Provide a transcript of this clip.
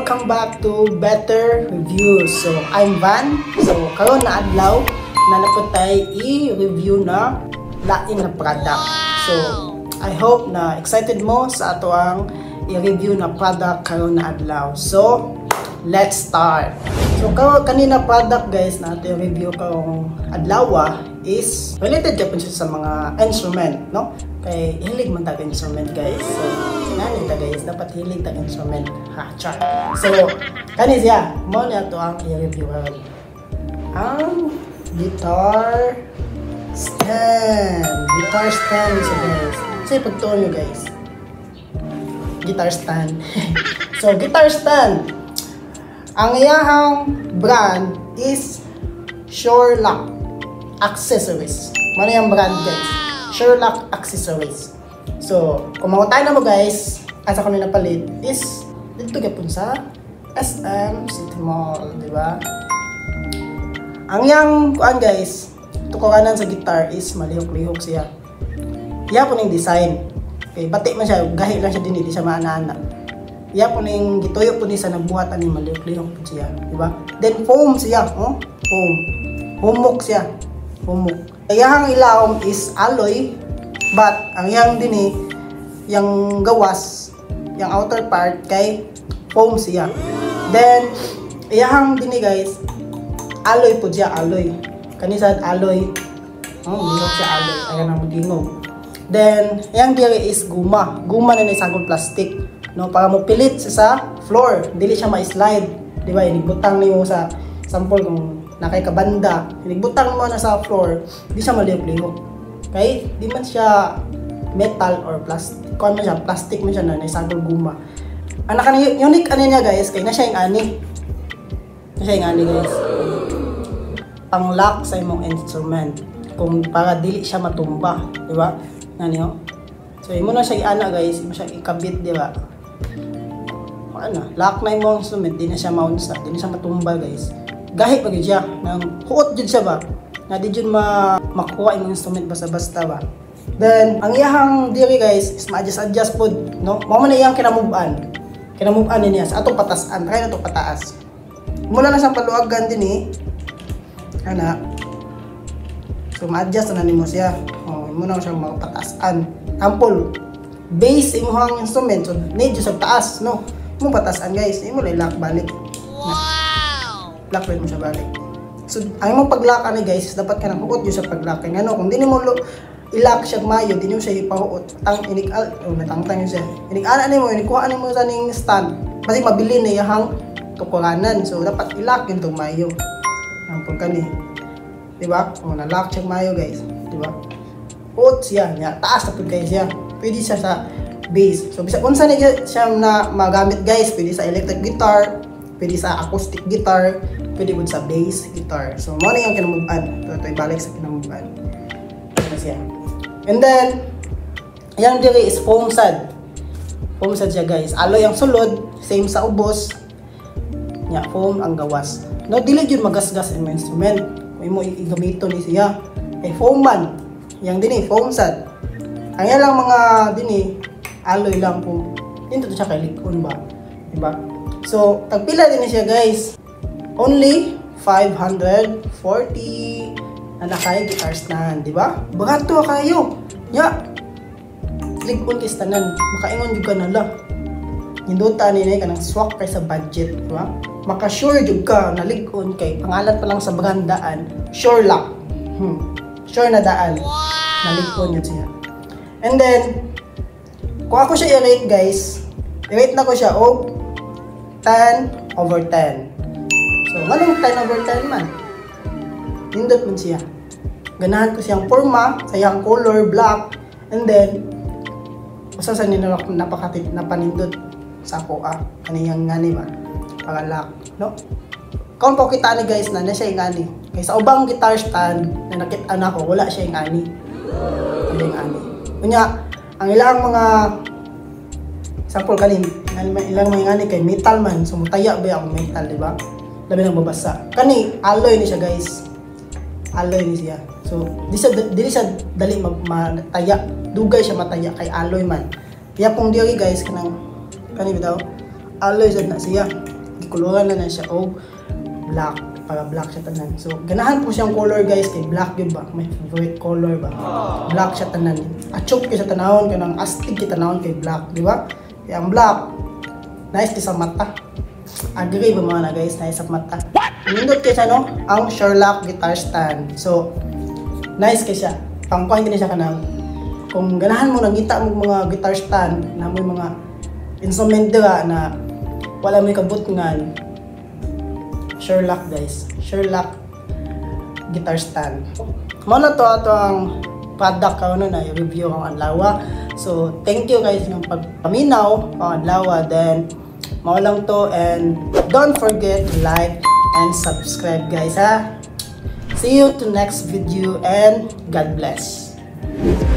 welcome back to Better Reviews. So I'm Van. So karon na adlaw na naputay i-review na lain na product. So I hope na excited mo sa ato ang i-review na product karon na adlaw. So let's start. So kanina product guys na ato i-review karong adlaw is related Japan sa mga instrument, no? Kay hilig man tag instrument guys. So sinani ta guys dapat hilig tag instrument. Ha, char. So kani siya mo na to ang i-review karon. Ang guitar stand. Guitar stand siya guys. So ipagtuon nyo guys. Guitar stand. So guitar stand. Ang iyahang brand is Sherlock Accessories. Ano yung brand guys? Sherlock Accessories. So, kung mangutay na mo guys, asa ko na napalit is dito gapon sa SM City Mall, di ba? Ang yang kuan guys, tukuranan sa guitar is malihok-lihok siya. Iya po ning design. Okay, bati man siya, gahi lang siya din, di siya maana-ana. Iya po ning gituyo po ni sa nagbuhat ani malihok-lihok po siya, di ba? Then foam siya, oh, foam. Humok siya. Humok. Iyang ilawom is alloy, but ang yang dini, yung gawas, yung outer part kay foam siya. Then iyang dini guys, alloy po siya, alloy. Kanisa alloy. Oh, lihok siya alloy. Ayan ang dingog. Then yang diri is guma. Guma na ni sagol plastic, no, para mo pilit sa floor, dili siya ma-slide. Di ba? Inibutang niyo sa sample kung nakay kabanda, hinigbutang mo na sa floor, di siya malihok-lihok. Okay? Di man siya metal or plastic. Kung man siya, plastic man siya na naisagol guma. Ang unique ano niya guys, kaya na siya yung ani. Na siya yung ani guys. Pang-lock sa imong instrument. Kung para dili siya matumba. Di ba? Nani ho? So, imo na siya i-ana guys, imo siya ikabit, di ba? Ano, lock na imong instrument, di na siya maunsa, di na siya matumba guys. Gahit pag siya, nang huot jud siya ba? Na di jud makuha yung instrument basta-basta ba? Then, ang iyahang diri guys, is ma-adjust po, no? Mao man iyang kinamove-an. Kinamove-an niya sa atong patasan, try na to pataas. Mula na sa paluagan din ana. So, ma-adjust na nimo siya. Oh, muna siya mapatasan. Ample base imong instrument, so need sa taas, no? Mo patasan guys, imo lock balik. Lock mo siya balik. So, ang imong pag-lock ani guys, dapat ka nang huot yun sa pag-lock. Kaya ano, kung di mo i-lock siya mayo, di mo siya ipahuot. Natangtang yun siya. Inik-ana ni mo, inikuhaan ni mo sa ning stand. Kasi mabili na yung tukuranan. So, dapat i-lock yun itong mayo. Ampun ka ni. Diba? Kung na-lock siya mayo guys. Diba? Huot siya. Taas na po guys siya. Pwede siya sa bass. So, bisa kung saan siya na magamit guys, pwede sa electric guitar, pwede sa acoustic guitar, pwede po sa bass guitar. So, mo na yung kinamuban. Ito ibalik sa kinamuban. Ito siya. And then, yung diri is foam sad. Foam sad siya guys. Alloy ang sulod, same sa ubos. Foam ang gawas. No, dili yun magasgas ang instrument. Kung mo igamito ni siya. Foam man. Yang dini, foam sad. Ang yan lang mga dini, alloy lang po. Dito siya kay likon ba? Diba? So, tagpila din siya guys. Only 540 na nakay guitar stand, di ba? Barato kayo. Likon kay stanan, makaingon jud ka nala. Hinduta ni kanang swak kay sa budget, di ba? Maka-sure jud ka na likon kay pangalan pa lang sa brandaan, Sherlock. Sure na daan. Na likon yun siya. And then, kung ako siya i-rate guys, i-rate na ko siya 10/10. So, anong 10/10 man? Nindot man siya. Ganahan ko siyang forma, sayang color, black, and then, usa sa ninulok napanindot sa ako, kaniyang ngani ba? Para lock, no? Kung po kita ni guys na siya yung ngani. Kaya sa ubang guitar stand na nakita na ko, wala siya yung ngani. Ano yung ngani? Kunya, ang ilang mga sample kanin, ilang mga ngani kay metal man, so mutaya ba yung metal, di ba? Labi nang babasa. Kani, alloy ni siya guys. Alloy ni siya. So, di siya dali mataya. Dugay siya mataya kay alloy man. Kaya kung diri guys, kani bitaw, alloy sad na siya. gikuluran na siya og black, para black siya tanan. So ganahan po siyang color guys, kay black yun ba, may favorite color ba, black siya tanan. Achok kay sa tanahon, kanang astig kay tanahon kay black, di ba? Kaya ang black nice kay sa mata. Agree ba mga na guys, nice sa mata. Nindot kay siya no, ang Sherlock guitar stand. So nice kay siya, pangkuhan din siya kanang kung ganahan mo nagita mo mga guitar stand na may mga instrument dira na wala may kabutngan, Sherlock guys, Sherlock guitar stand. Mo na to ato ang product karon na i-review ang adlaw. So thank you guys ng pagpaminaw ang adlaw, then mao lang to, and don't forget to like and subscribe guys ha. See you to next video and God bless.